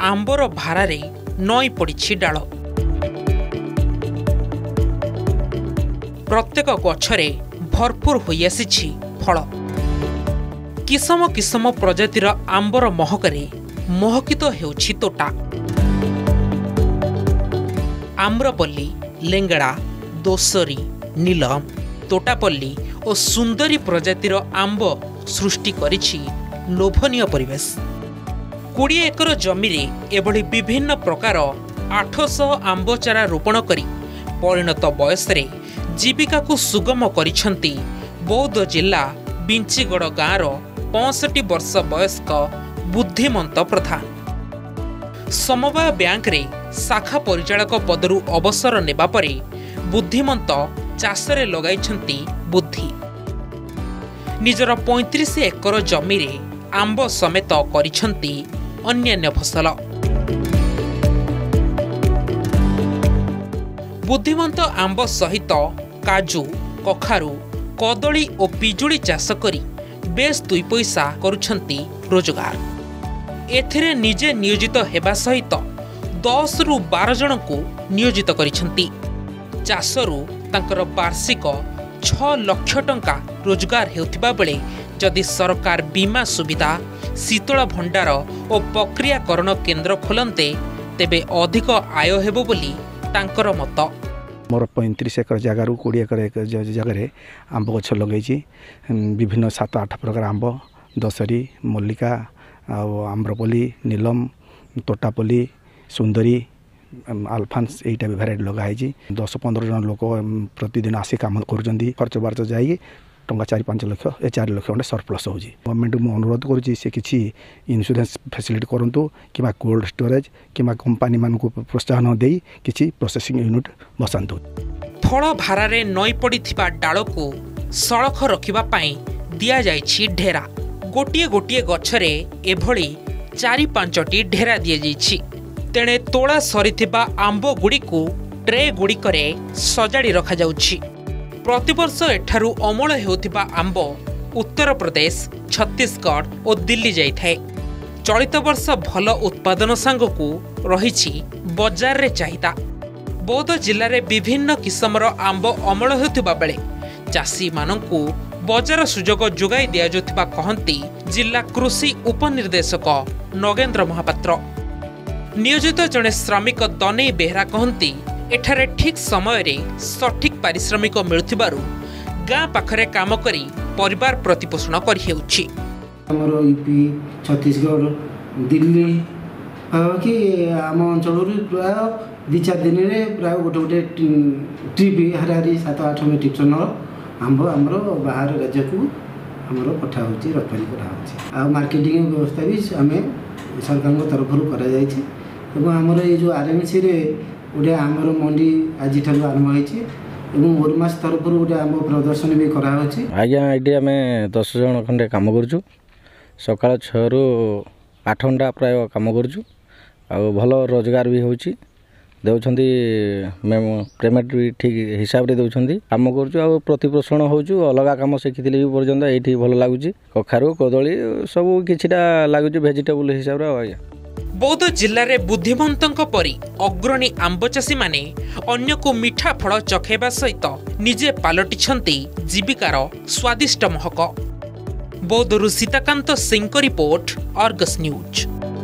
आंबर भारारे नई पड़ी डाल। प्रत्येक गछरे भरपूर होई आसी फल। किसम किसम प्रजातिर आंबर महकरे महकित हेउछि तोटा। आम्रपल्ली, लेंगड़ा, दोसरी, नीलम, तोटापल्ली और सुंदरी प्रजातिर आंब सृष्टि करिछि लोभनीय परिवेश। 20 एकर जमीरे एभली विभिन्न प्रकार 800 आंब चारा रोपण करी परिणत बयसरे जीविका को सुगम करिछंती बौद्ध जिला बिंचीगढ़ गाँवर 65 वर्ष वयस्क बुद्धिमंत प्रधान। समवाय बैंक रे शाखा परिचालक पदरु अवसर नेबा परे बुद्धिमंत चाषरे लगाइछंती बुद्धि। निजर 35 एकर जमीरे आंब समेत करिछंती अन्यान्य फसल। बुद्धिमंत आंब सहित काजू, कखारू, कदली और पिजुड़ी चाष करी बेस 2 पैसा करुछंती रोजगार। एथिरे निजे नियोजित हेबा सहित 10 रु 12 जन को नियोजित करिछंती। चाषरू तांकर वार्षिक 6 लाख टंका रोजगार हेउथिबा बेले जदि सरकार बीमा सुविधा, शीतल भंडार और प्रक्रियाकरण केन्द्र खोलते तेबे अधिक आय हेबो बोली तांकर मत। मोर 35 एकर जगार 20 एकर जगह आंब गछ लगे विभिन्न 7-8 प्रकार आंब, दशहरी, मल्लिका, आम्रपल्ली, नीलम, तोटापल्ली, सुंदरी, आल्फान्स यहीटा भी भेराइटी लगाई। 10-15 जन लोक प्रतिदिन आसी काम कर खर्च बार्च जाए टंका 4-5 लाख 4 लाख खंडे सरप्लस हो। गवर्नमेंट को अनुरोध करुँची से किसी इन्शुरांस फैसिलिटी करूँ कि कोल्ड स्टोरेज कि कंपानी मान को प्रोत्साहन दे किसी प्रोसेसिंग यूनिट बसातु। फल भारारे नई पड़ी डाल को सड़ख रखिबा पाई दिया जाइछि ढेरा। गोटिए गोटिए गछरे एभली 4-5टी ढेरा दिया जाइछि। तेणे तोड़ा सरिथिबा आंब गुड़ी को ट्रे गुड़िकरे सजाड़ी रखा जाउछि। प्रतिवर्ष एठारू अमल हेउथिबा आंब उत्तर प्रदेश, छत्तीसगढ़ और दिल्ली जाइथाए। चलित वर्ष भल उत्पादन सांगकू रहिछि बजार रे चाहिदा। बौद्ध जिले में विभिन्न किस्मर आंब अमल हेउथिबा बेले चाषी मानकू बजार सुजोग जोगाई दिया जाउथिबा कहंती जिला कृषि उपनिर्देशक नगेन्द्र महापात्र। नियोजित जड़े श्रमिक दनेई बेहरा कहंती एठारे ठीक समय रे सठिक पारिश्रमिक मिलुथिबारु गाँ पाखरे काम करी परिवार प्रतिपोषण करि हेउछि। हमरो यूपी, छत्तीसगढ़, दिल्ली कि आम अंचल प्राय 2-4 दिन में प्राय गोटे ट्रिप हाराहारी 7-8 मेट्रिक टन आंब आमर बाहर राज्य को आमर पठा होची, रप्तानी करा होची। आ मार्केटिंग व्यवस्था भी आम सरकार तरफ कर आमर ये जो आरएमसी रे गोटे आमर मंडी आज आरंभ होती ओरमास तरफ गोटे आम प्रदर्शन भी कराई। आज्ञा ये आम 10 जन खंडे कम करूँ। सकाल 6 ରୁ 8 घंटा प्राय कम करूँ। भल रोजगार भी होची देउछंती पेमेंट भी ठीक हिसाब रे देउछंती। काम करूँ प्रतिपोषण होचु। अलग काम शिखिले भी पर्यंत ये भल लगुच। कखारू, कदली सब किछिटा लगुच भेजिटेबल हिसाब रे। आज्ञा बौद्ध जिले में बुद्धिमंतों परी अग्रणी आंब चाषी माने अन्य को मिठा फल चखेबा सहित निजे पालटिछंती जीविकार स्वादिष्ट महक। बौद्धरू Sitakant Singh report, Argus news.